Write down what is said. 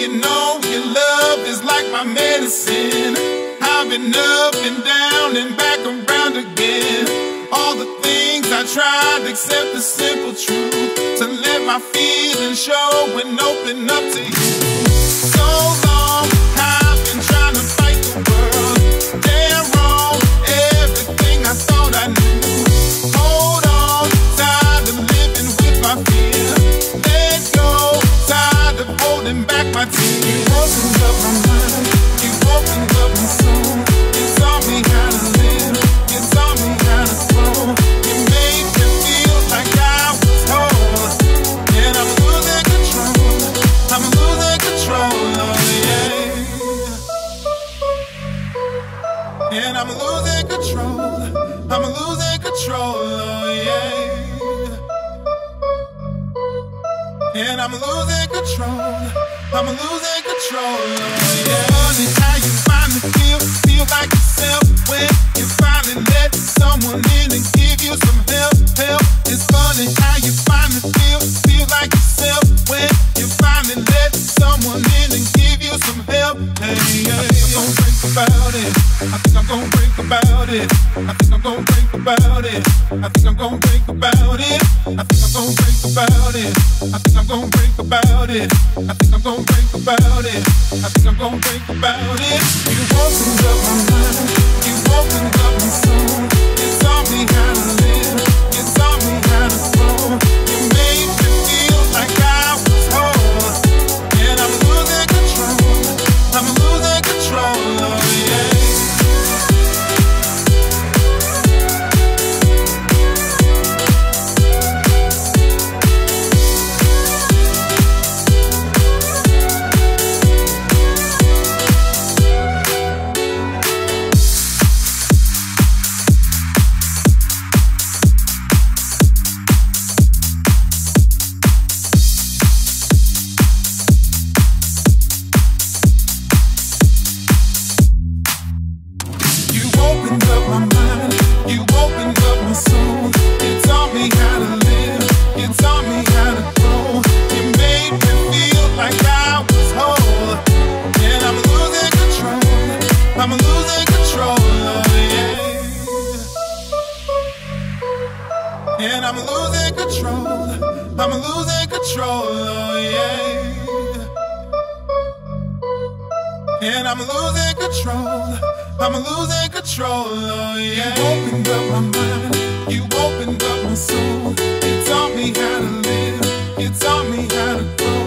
you know your love is like my medicine. I've been up and down and back around again. All the things I tried except the simple truth, to let my feelings show and open up to you. So long I've been trying to fight the world. Damn wrong, everything I thought I knew. Hold on, tired of living with my fear. Let go, tired of holding back my tears. You opened up my mind, you opened up my soul. You taught me how to live, you taught me how to grow. You made me feel like I was whole. And I'm losing control, I'm losing control, oh yeah. And I'm losing control, I'm losing control, oh yeah. And I'm losing control, I'm losing control, oh yeah. Funny how you finally feel like yourself when you finally let someone in and give you some help. It's funny how you finally feel like yourself when you finally let someone in and give you some help. Hey, yeah, I'm gonna think about it. I think I'm gonna think about it. I think I'm gonna think about it. I think I'm gonna think about it. I think I'm gonna think about it. I think I'm gonna think about it. I think I'm gonna think about it. I think I'm gonna think about it. You opened up my mind, you opened up my soul. You taught me how to live, you taught me how to grow. You made me feel like I was whole. And I'm losing control, I'm losing control, oh yeah. And I'm losing control, I'm losing control, oh yeah. And I'm losing control, I'm losing control, oh yeah. You opened up my mind, you opened up my soul. You taught me how to live, you taught me how to grow.